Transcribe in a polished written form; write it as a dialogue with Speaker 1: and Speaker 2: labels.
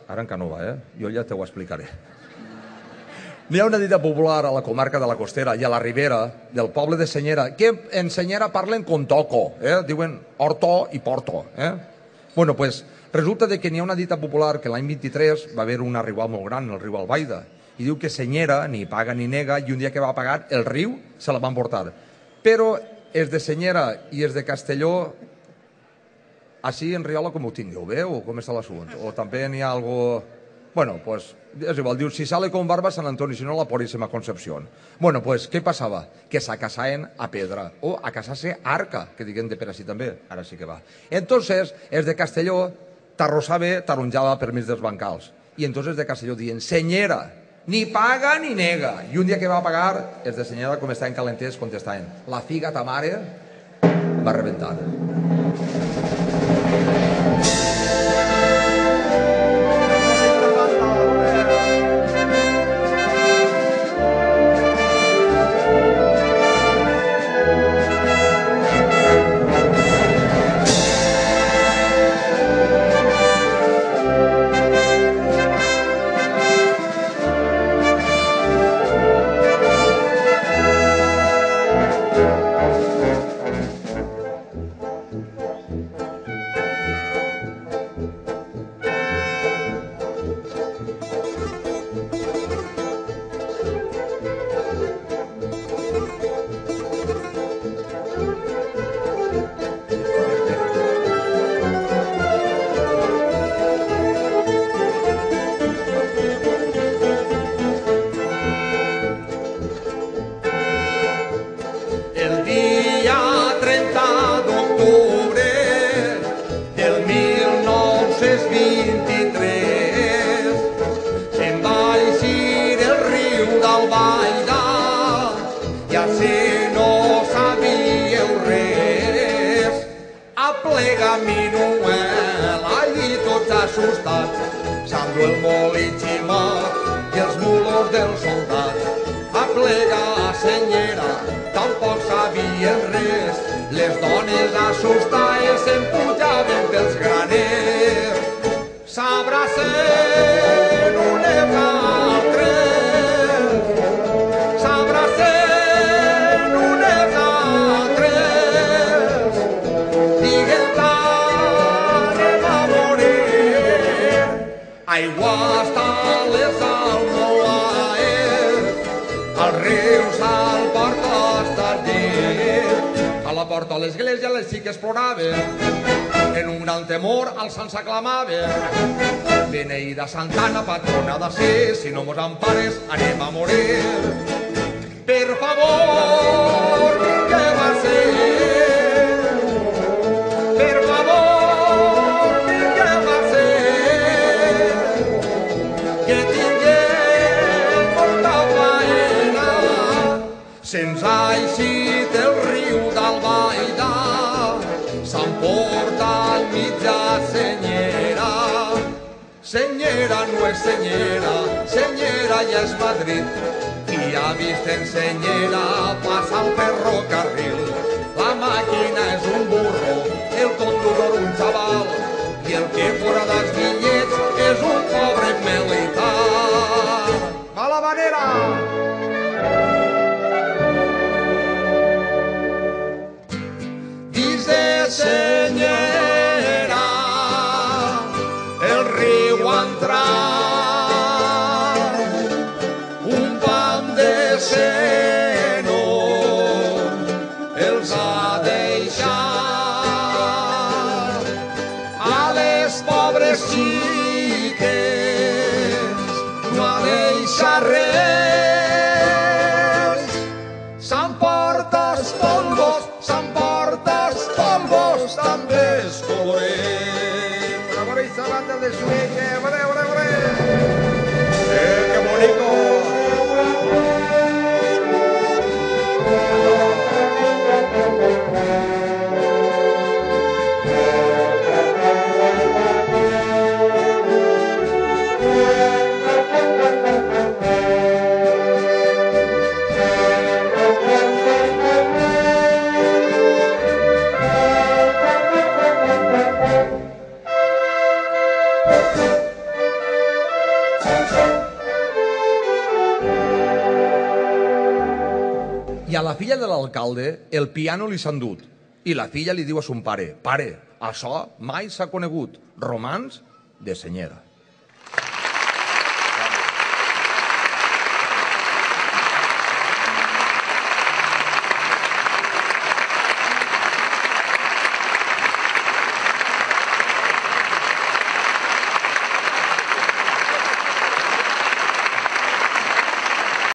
Speaker 1: ara encara no va, jo ja t'ho explicaré. N'hi ha una dita popular a la comarca de la Costera i a la Ribera del poble de Senyera, que en Senyera parlen con toco, diuen orto i porto. Bueno, pues resulta que n'hi ha una dita popular que l'any 23 va haver una riuada molt gran, el riu Albaida, i diu que Senyera ni paga ni nega, i un dia que va pagar el riu se la van portar. Però els de Senyera i els de Castelló, així en Riola com ho tingueu, bé? O com està l'assumpte? O també n'hi ha algo... Bueno, pues és igual, diu, si sale con barba San Antonio, si no la Purísima Concepción. Bueno, pues, què passava? Que s'acasaven a pedra, o a casar-se a arca, que diguem de per així també, ara sí que va. Entonces, els de Castelló t'arrossava, taronjava per mig dels bancals. I entonces de Castelló diuen, Senyera, ni paga ni nega. I un dia que va pagar, els de Senyera, com estaven calenters, contestaven, la figa ta mare va rebentar.
Speaker 2: S'endú el molí ximat i els mulos dels soldats. Aplega, Senyera, tampoc sabien res. Les dones assustades s'empujaven pels graners. S'abracen unes altres, s'abracen unes altres. Diguen que anem a morir. Aigua està les almolaes, al riu se'l porta hasta llit. A la porta de l'església les xiques ploraven, en un gran temor al sant s'aclamaven. Beneïda Santana, patrona d'ací, si no mos empares anem a morir. Per favor, vingueu a ser, per favor, vingueu a ser, que tinguem molta faena. Se'ns ha eixit el riu d'Albaida, s'han portat mitja Senyera. Senyera no és Senyera, Senyera ja és Madrid. Qui ha vist en Senyera passar el ferrocarril? La màquina és un burro, el conductor un xaval, i el que fora dels bitllets és un pobre militar. Va la vanera! Senyera, el riu ha entrat, un pam de seno els ha deixat. A les pobres xiques no ha deixat res. S'emporta els tombos, s'emporta els tombos, també es colorem. Ahora y salata de sueño, ¡vale, vale, vale! ¡Qué bonito!
Speaker 1: I a la filla de l'alcalde el piano li s'ha endut. I la filla li diu a son pare: pare, això mai s'ha conegut. Romans de senyera.